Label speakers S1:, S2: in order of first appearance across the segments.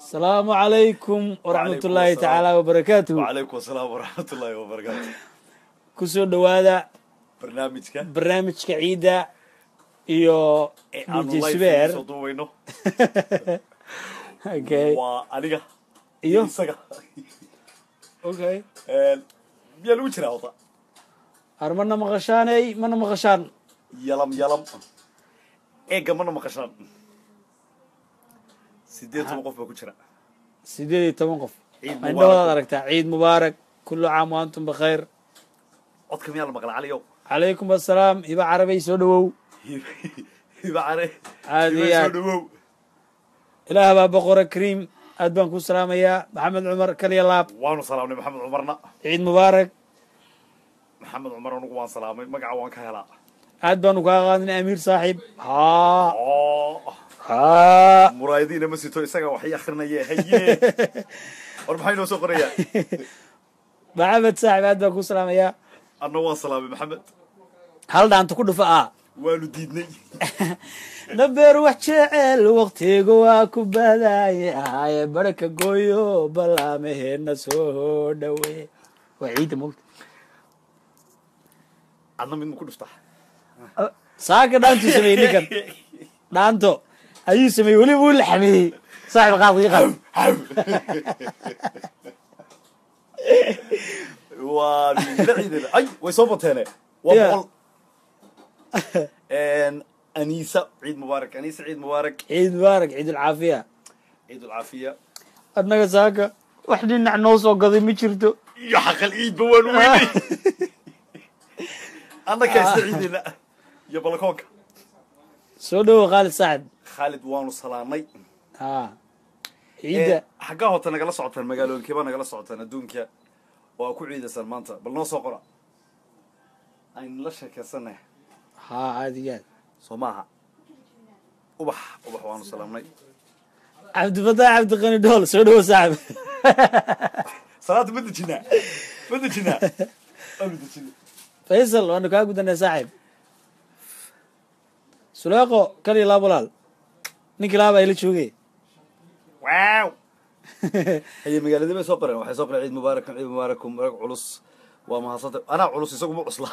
S1: السلام عليكم ورحمة الله تعالى وبركاته.
S2: وعليكم السلام ورحمة الله وبركاته.
S1: كسر دوادا
S2: برنامج
S1: كعيدة iyo
S2: DJ soo duwayno.
S1: Okay.
S2: Waa aniga
S1: iyo
S2: isaga.
S1: Okay.
S2: Biya lagu jiraa wada.
S1: Armana maqashaanay mana maqashaan.
S2: Yalam. Eega mana maqashaan. 8 qof baa ku jira.
S1: 8 qof. Indhooda aragtaa ciid mubaarak kullu caam wa antum bikhair.
S2: Codka miyaa la maqlaa caliyow?
S1: Calaykum assalaam iba carabi soo dhawow.
S2: iba carabi.
S1: Aadiya. إله بابا قرة كريم أدبان كو سلام يا محمد عمر كلي الله
S2: وانو سلامني محمد عمرنا
S1: عيد مبارك
S2: محمد عمر ونقوان سلامي مقع وان كهلا
S1: أدبان وكاغاني أمير صاحب ها
S2: مرايدين مسيتو إساقا وحي أخرنا يه هيه وربحينو سوقرية
S1: محمد صاحب أدبان كو سلام يا
S2: النوان سلامي محمد
S1: هل دانتو كله فقا
S2: وانو ديدني
S1: نبر وحشعل وقتي قوا كبداي هاي بركة قويو بلا مهنا سو دوي وعيد موت
S2: أنا من مكون افتح
S1: ساكا دانتو سمي نكن دانتو أيو سمي ولي بول حمي صاحب غاضي غاضي
S2: أي ويصوبت هنا وبقول أنيسة عيد مبارك أنيسة عيد مبارك
S1: عيد مبارك عيد العافية
S2: عيد العافية
S1: أدنى ساكا وحدين نعنوص وقضي ميشرتو
S2: يا حق العيد بوان ويني أنا كاستعيد لا يا بلكوك
S1: سودو خالد سعد
S2: خالد وانو صلامي
S1: عيد
S2: حقاه تنقل صعوتنا المقالون كيبان نقل صعوتنا دونك وأكو عيد سلمانتا بالنص قرأ أين لشك يا سنة
S1: عاديات
S2: صماها وبح وانو سلامي
S1: عبد الفتاح عبد الغني دول سودو صعب
S2: صلاة بدنا
S1: فيصل وانا كاكو دنا صاحب سلاقو كلي لا بلال نيكي لابا يلي شوقي
S2: واو هي مقالة دي سوقرين وحي سوقرين عيد مبارك ومبارك علص وما حصلت أنا علص يسوق مو عصلا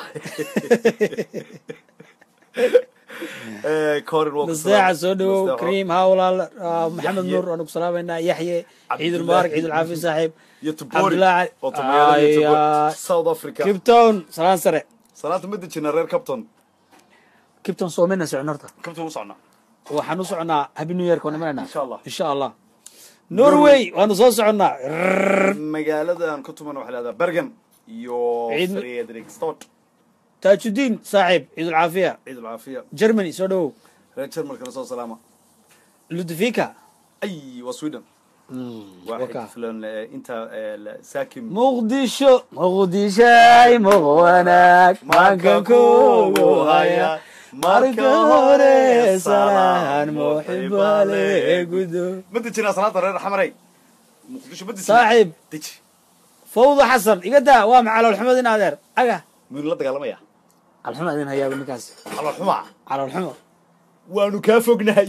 S2: كورن وقت
S1: الساعة سودو كريم هاولا محمد نور ونك سلامنا يحيى عيد المبارك عيد العافية صاحب عبد الله
S2: ساوث أفريقيا
S1: كيبتون سلام سريع
S2: صلاة مدة جنرال
S1: كيبتون صومنا سعنرته
S2: كيبتون وصعنا
S1: وحنوصعنا هابي نيو يير كنا معنا
S2: إن
S1: شاء الله نوروي وحنوصعنا
S2: مقالة أن كنت من واحد هذا برغن يو فريدريك ستوت
S1: تاج الدين صاحب عيد العافية جرماني سودو
S2: جرماني كنا صار سلامة
S1: لودفيكا
S2: أي وسويدن واحد فلان أنت ساكن
S1: مقدشو مقدشاي مغوانك ما كان كوغو هيا ماركوري سلام محب عليك قدو
S2: مدة جنا صلاة الرير حمري مقدشو مدة
S1: صاحب فوضى حسن إيقادا وامع على الحمد نادر أقا
S2: من الله تقالمية
S1: الحمد هيا بالنكاس
S2: على الحمى وانو كافوقنا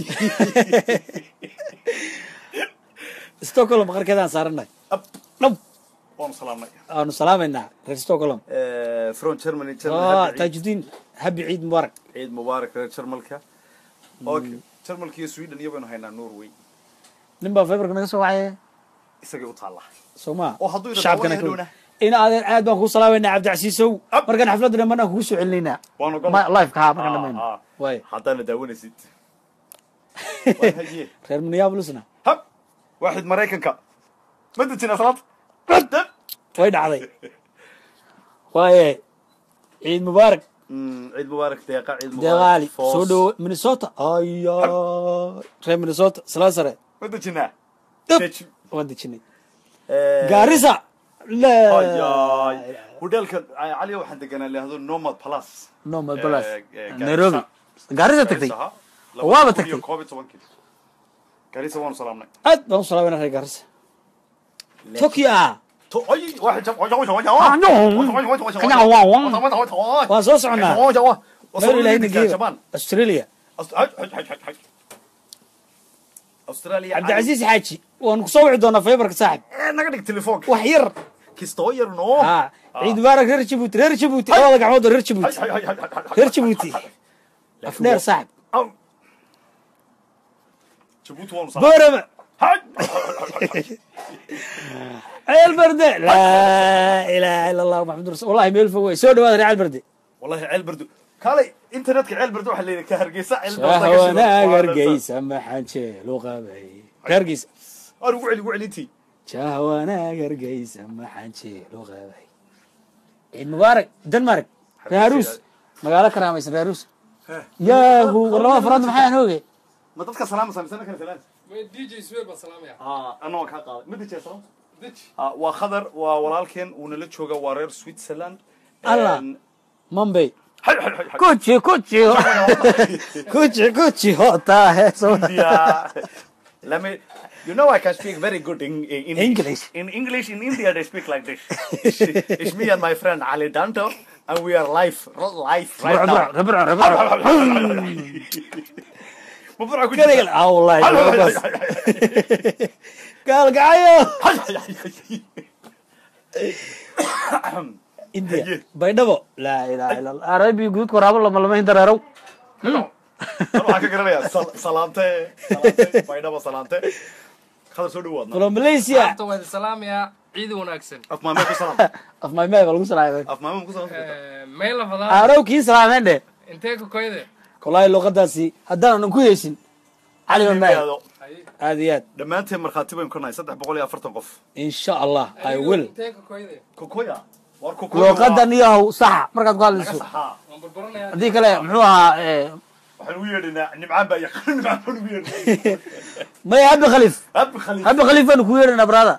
S1: ستوكولم غير كذا صارنا نب وانو سلامنا غير ستوكولم
S2: فرون شرماني
S1: تاج الدين هبي عيد مبارك
S2: غير شرمالكا اوكي شرمالكي سويدن يبانو هينا نوروي
S1: نبا فيبرك نغسو وعيه
S2: isagii u taala
S1: Soomaa
S2: shacabkana
S1: kale in aad baan ku salaamayna Cabdi Casiisow markan xafladana mana ku soo celinayna live ka markan dhamaan way
S2: hadana daawanaysid
S1: reer Minneapolisna
S2: hab واحد Mareykanka madajina salaad
S1: way dhacday way ciid mubaarak
S2: deeqa ciid mubaarak
S1: soo dhow Minnesota reer Minnesota salaasare
S2: madajina
S1: وديتني غاريسا لا
S2: هودلك علي waxaan deganaa leeyahay nomad plus
S1: Nairobi غاريسا tagtay waaba tagtay
S2: غاريسا waan salaamnay
S1: aad baan salaamnay reer غاريسا Tokyo
S2: ay واحد
S1: waa soo soconaa Australia
S2: Australia
S1: عبد العزيز حاجي ونكسوع دونا فيبرك صاحب
S2: naga dhig telefoonka
S1: وحير
S2: kistoo yar noo
S1: ها عيد مبارك رير جيبوتي والله قعود رير جيبوتي افنير صاحب
S2: jabuuti waanu
S1: بورما عيل بردة لا اله الا الله محمد رسول والله ميل فوي سو دواad ريال بردة
S2: والله ceel bardo kaalay internetka ceel bardo waxa leeyahay ka hargeysa ceel
S1: شهوانا قرقيسة ما حنشي لغابي قرقيسة
S2: أنا ugu celintii
S1: شهوانا قرقيسة ما حنشي لغابي عيد مبارك دنمارك رياروس مقالة كراميس رياروس ياهو والله ما فراد محيان هوغي
S2: ma dadka salaam saamsana kala salaam
S3: DJ Swear ba salaam ya
S2: anoo ka qaaday mid jeeso waa khadar waa walaalkeen uu nala jooga waa reer Switzerland
S1: الله مامبي كوتشي هوتا
S2: let me you know I can speak very good in
S1: English.
S2: In English in India they speak like this. It's me and my friend Ali Dhaanto and we are live right now.
S1: والله قال قايو انديا بيدبو لا اله الا الله عربي قلت قرابه لما هندرارو
S2: waxaa ka garanaya salaante baydhaba salaante khadar soo dhawaadna
S1: كلهم ماليزيا
S3: Dhaanto waa salaam ya ciid wanaagsan
S2: afmaamay ku salaam
S1: افماي ما بلغو سلايم
S2: afmaamay ku salaam
S3: meel la fadaa
S1: عرو كي سلامين ده
S3: intee ka koyde
S1: والله لغداسي هدانا نكو يشين علي ما هذه
S2: dhammaanteen markhaati baynu ka nahay 340 qof
S1: ان شاء الله اي ويل
S3: intee ka koyde
S2: kokoya war kokoya
S1: لغدان ياهو صح markaad ku hadlayso
S3: waan burburanaya
S1: hadii kale muxuu ahaa
S2: waxaan u yeedhinaa nimcaan baa yaqaan nimcaan baan u yeedhinaa
S1: ما يا ابي خليف
S2: ab khaliif
S1: ابي خليف انا ku yeerina brada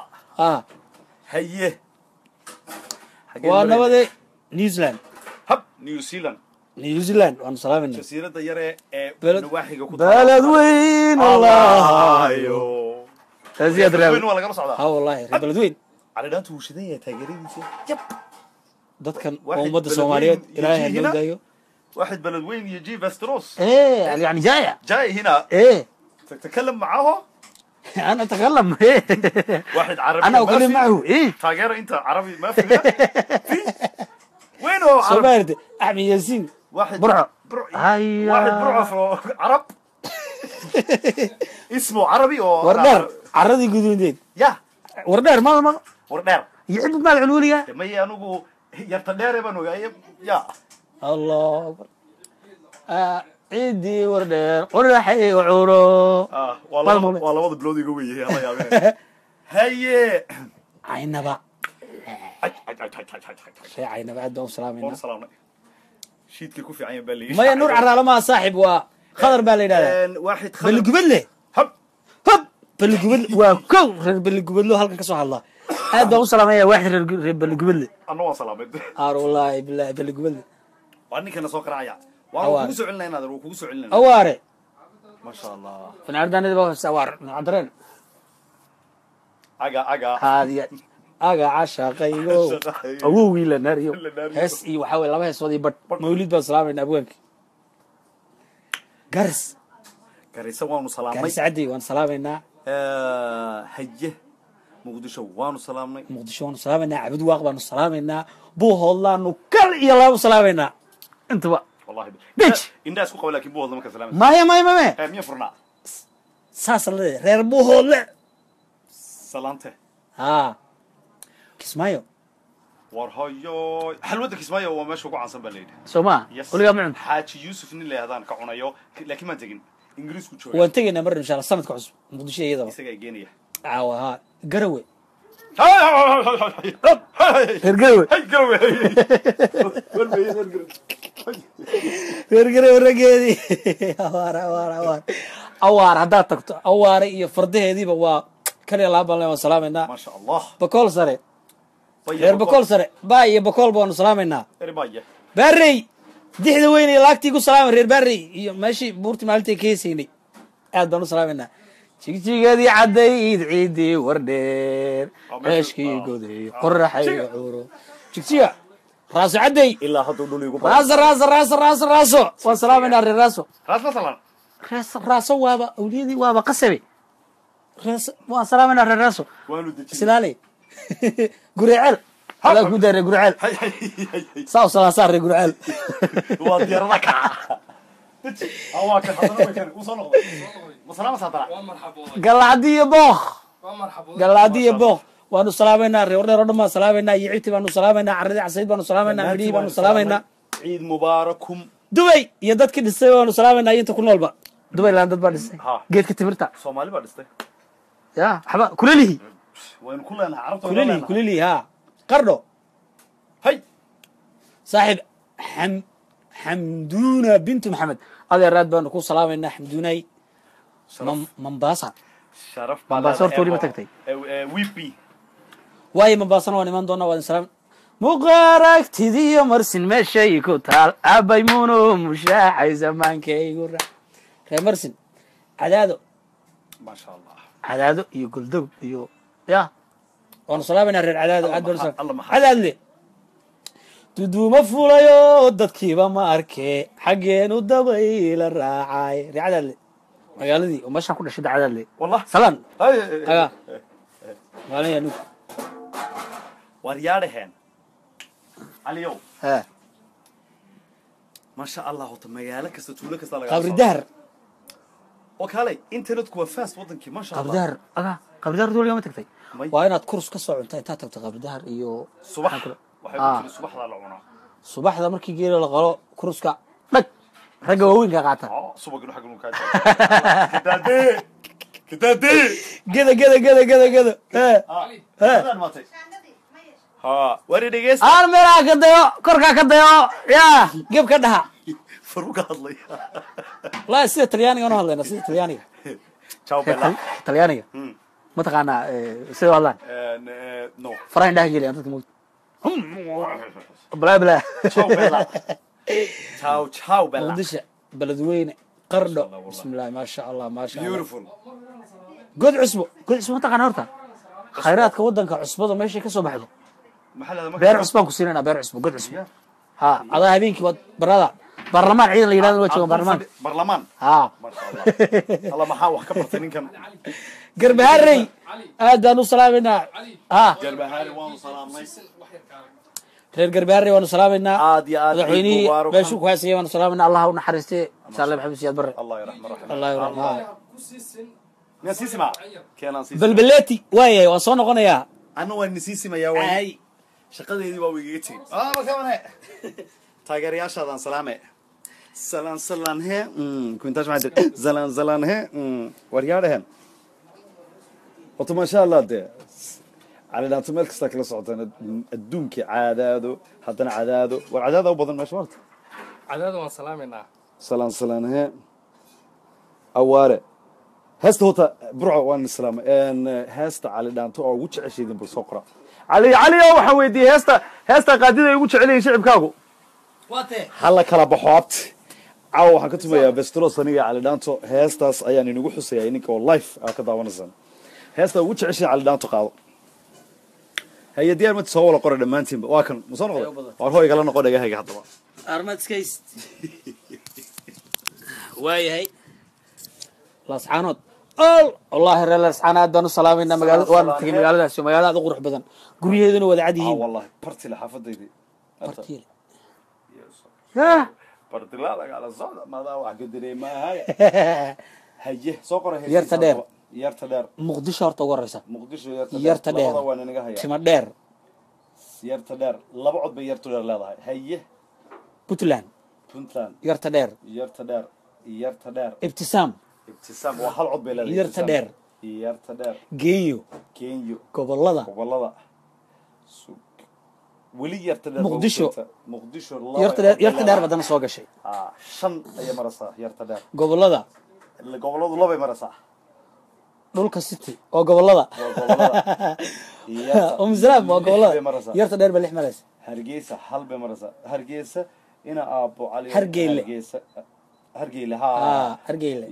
S2: haye
S1: وانا بدي نيوزيلاند
S2: hab New Zealand
S1: نيوزيلاند وانا سلامنا
S2: jasiiradda yare ee
S1: بلد
S2: nawaaxiga ku
S1: بلد وين والله
S2: ayo
S1: زياد
S2: weyn
S1: رابي
S2: waa lagala socdaa
S1: ها والله بلد وين
S2: cali dhaantu wuu shidan yahay taageeradiisa yab
S1: dadkan
S2: واحد
S1: ummadda
S2: بلد
S1: Soomaaliyeed
S2: وين
S1: ilaahay
S2: يجي
S1: ha
S2: هنا.
S1: daayo
S2: واحد بلد وين يجي فاستروس
S1: ايه يعني جايه
S2: جاي هنا
S1: ايه
S2: تتكلم معاه
S1: انا اتكلم ايه
S2: واحد عربي
S1: انا
S2: ما
S1: اكلم
S2: في.
S1: معه ايه
S2: تاجر انت عربي ما في هنا؟ في وين هو عربي
S1: سوبرد احمد ياسين
S2: واحد
S1: برعو
S2: هيا واحد برعو عرب اسمه عربي
S1: وردار عرضي قدودين
S2: يا
S1: وردار ما
S2: وردار
S1: يحب مال العلوليه
S2: ما هي انو يرتدير بنو يا
S1: الله اكبر عيدي وردار قرحي وعورو
S2: والله وضع بلودي قوي الله يا هيا
S1: عينبا شيء عينبا عندهم سلامين
S2: سلام شيتك كوفي عين بالي
S1: ما نور على ما صاحب وخضر بالي هذا
S2: واحد خضر
S1: بالقبله
S2: هب
S1: هب بالقبل وكو بالقبل هلك كسو الله هذا وسلاميه واحد بالقبل
S2: انا سلامت
S1: والله بالله بالقبل
S2: واني كان سو قرايا وانا كوسو علنا هذا كوسو علنا
S1: اواري
S2: ما شاء الله
S1: فنعردان دابا سوار عذرين
S2: اغا
S1: هذه اغا عشاقيو اووي لناريو هس اي waxa way laba heesoodii bad mawlid baa salaamayna abwaanki garis
S2: garisa waanu salaamay
S1: garis cadi waan salaamayna
S2: haye muqdisho waanu salaamay
S1: muqdisho waanu salaamayna abad waaq baanu salaamayna buu hoodlaanu kal iyo laba salaamayna intaba
S2: wallahi
S1: bitch
S2: indaas ku qabo laakiin buu hoodlama ka salaamay
S1: maya
S2: miya furna
S1: saas la reer buu hoodle
S2: salaante
S1: kismaayo
S2: war hayo xalwada kismaayo waa meesha ugu caansan baa leeyahay
S1: Soma waliga macun
S2: xaaji Yuusuf nin leeyahdaan ka cunayo laakiin ma tagin ingiriisku joogo
S1: waan tagaynaa mar insha Allah sanadka cusub muqdisho iyada
S2: isaga ay geenaya
S1: aawaha garawe
S2: هاي
S1: garawe garawe rageedi awaar haddaad tagto awaare iyo fardaheediiba waa kaliya laaban le waan salaamayna
S2: ما شاء الله
S1: bakool sare reer bakool sare baa iyo bakool baanu salaamaynaa
S2: ربايه
S1: baarey dixda weyn iyo laagtii ku salaamay reer baarey iyo meeshii buurtii maalintii ka heesaynay aad baanu salaamaynaa jigjigeedii caddayd ciidii wardheer meeshkii goday qoraxay cuuro jigjiga raaso cadday
S2: ilaa haduu dhul igu
S1: raaso waan salaamaynaa reer raaso
S2: راس مثلا
S1: raaso waaba awliyadii waaba qasabe raas waan salaamayna reer raaso
S2: waanu dejin
S1: islaale guriceel ala ku daare guriceel saaw salaasa reer guriceel
S2: waa diyaarada ka awa ka hadana way kan u soo noqdo masalaama sadara
S3: waa marxabo
S1: galadiyo booq
S3: waa marxabo
S1: galadiyo booq waanu salaamayna reer dheer oo dhammaan salaamayna yicibti baanu salaamayna carradi casayd baanu salaamayna midii baanu salaamayna
S2: ciid mubaarakum
S1: dubay iyo dadkii dhisay waanu salaamayna inta ku noolba dubay laan dad baa dhisay geedka timirta
S2: Soomaali baa dhistay
S1: ya xaba kulalihi
S2: waynu ku leenahay carabta
S1: kulalihi ha qardho
S2: hay
S1: saaxib xamduuna bintu maxamed adeeraad baanu ku salaamayna xamduunay Mombasa
S2: sharaf
S1: Mombasa horta weli ma tagtay
S2: wipi
S1: waayo Mombasana waan imaan doonaa waan salaam muqaragtidiyo marsin meeshay ku taal abay muno mushaaxay zamaankaygu reer marsin cadaado
S2: ma sha Allah
S1: cadaado iyo goldow iyo ya waanu salaamayna reer cadaado aad baan
S2: Allah
S1: cadaadle duduuma fulayo dadkiiba ma arkee xaggeenu dabayla raacay reer cadaadle magaaladii oo meeshaan ku dhashay cadaadle
S2: wallah
S1: salaan
S2: hay
S1: aga waalaya nu
S2: waryaadheen aliyo
S1: ha
S2: ma sha Allah hota magaalo kasta tuulo kasta laga
S1: qabri dahar
S2: oo kale internetku waa fast wadankii ma sha
S1: qabri
S2: Allah
S1: dahar aga qabri dahar dul ma tagtay waa inaad kurs ka soo cuntaa inta tagto qabri dahar iyo
S2: subax waxay ku jireen subaxda la cunaa
S1: subaxda markii geelo la qalo kurska dhag ragga waaweynka qaata
S2: subagna xaq inuu ka kitaade
S1: geda
S2: ha wari dhigeys
S1: aan meelaha ka dayo korkaa ka dayo yaa geb ka dhaha
S2: faruuq hadlay
S1: la sida talyaaniga oo hadlayna sida talyaaniga
S2: ciao bella
S1: talyaaniga ma taqaanaa sida hadlaan
S2: no
S1: farayn dhaha geliya dadka mood bla bla
S2: ciao bella ciao bella
S1: muqdisho beledweyne qardho bismillah ma sha Allah ma sha Allah
S2: beautiful
S1: god cusbo taqaanaa horta khayraadka wadanka cusbada meesha ka soo baxdo beer cusbaan ku siinayna beer cusbo god cusbo ha adaa habeenkii wad barada barlamaan ciidan la yiraahdo waa joogan
S2: barlamaan
S1: ha
S2: ma sha Allah Allah maxaa wax ka bartay ninkan
S1: garbaharey aad baan u salaamayna ha
S2: garbahaari waan salaamay
S1: reer garbaharey waan salaamayna
S2: aad iyo aad
S1: madaxweynihii beeshu ku haysay waan salaamayna Allah u naxariistay inshallah maxamed siyaad barre
S2: Allah yarxam
S1: Allah yarxam
S2: نسيسمع كان نسيسمع
S1: بلبلاتي واي وصون قنيا
S2: أنا ونسيسمع يا وين شقدي waa wiigati ma kabanay taageerayaashadan salaame salaan he kuntaas ma dir salaan he waryaadeen wato ma sha Allah de على dhaanto meel kasta kala socotaan adduunka caadaado hadana cadaado war cadaado u badan meesha marta
S3: cadaado waan salaamayna
S2: salaan he awaare هسه هو برع وان السلام ان هسه على دانتو او ugu jecesheedin bal soo qora علي waxa weydii heesta qaadida ugu jecelayn shicibkaagu
S1: waate
S2: hala kala baxoot caaw waxaan ka tumayaa bestro saniga على دانتو heestaas ayaan inagu xuseeyay ninka oo live ka daawanaysan heesta ugu jeceshay على دانتو qaado هي diyaar ma soo wala qora dhamaantiin waa kan ma soo noqdo war hooy kala noqo dhagahayga hadaba
S1: armadskays waayahay lascaanood والله رلا سبحانه دانو سلامينا مغالد وان تغي مغالداس مغالد qurux badan guriyeeduna wada cad yihiin
S2: والله barti la xaafadaydi
S1: barti ha
S2: barti la ala socda maada wax gadirey ma haye soo qora yarta dheer
S1: muqdisho horta ugu horeysa
S2: muqdisho
S1: yarta dheer tima dheer
S2: yarta dheer laba cod bay yarta dheer leedahay haye
S1: puntland yarta dheer ibtisaam
S2: ابتسام وحال عض بلا
S1: يرتدر جيو gobolada
S2: wali yartadar
S1: muqdisho yartadar badana soo gashay
S2: shan ay marasa yartadar
S1: gobolada
S2: laba marasa
S1: dhulka city oo gobolada umzraab oo gobolada yartadar ba lix marasa
S2: hargeysa hal bay marasa hargeysa ina aabo cali hargeyle
S1: hargeyle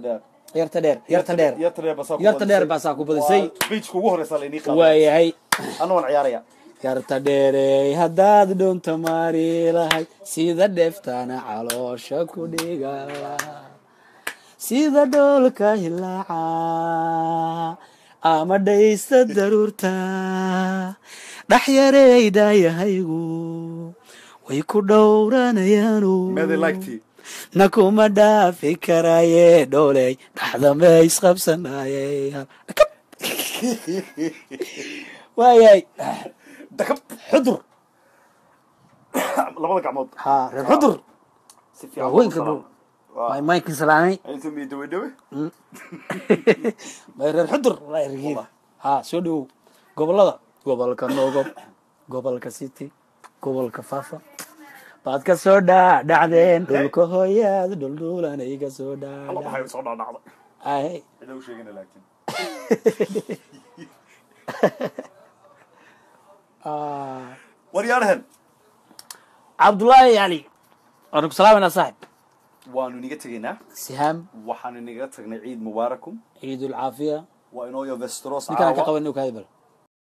S2: yartadheer
S1: baasaa ku badisay
S2: speechku ugu horeysa la inii qaaday
S1: waayahay
S2: anoo ciyaaraya
S1: yartadheerey haddaad dhunta maari lahay sida dheeftana caloosha ku dhigala sida dhoolka hilaaca ama dhaysta daruurta dhaxyareydayahaygu way ku dhowranayaanu
S2: ماذا لايكتي
S1: nakuma dhaafi karaaye dhooley dhaxdame isqabsanaaye waayay
S2: دكب
S1: xudur
S2: لبضة قعمود
S1: ha reer xudur
S2: سفي
S1: waaweynka dhow may maykin salaamay
S2: انتم يدوي دوي
S1: may reer xudur wallahi rigiida ha soo dhowow gobolada gobolka nogob gobolka city gobolka fafa baad ka soo dhacdeen dhulka hooyaad dhuldhuulanay ka soo
S2: الله
S1: dhaadhac
S2: بحي صودا نعض
S1: ay
S2: لو شيء لكن وريالهن
S1: cabdullaahi ali waanu ku salaamayna saaxib
S2: وانو نيجا تجينا
S1: sihaam
S2: وحنا نيجا تجنا عيد مباركم
S1: ciidul caafiya
S2: وإنه يفستروس
S1: ninkaan ka qaban inuu kaadi bal